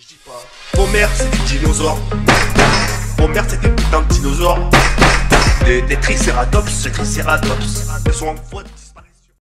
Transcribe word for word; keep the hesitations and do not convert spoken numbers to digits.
Je dis pas. Homer c'est des dinosaures. Homer c'est des putains de dinosaures. Des, des tricératops, des tricératops. Ils sont en faute.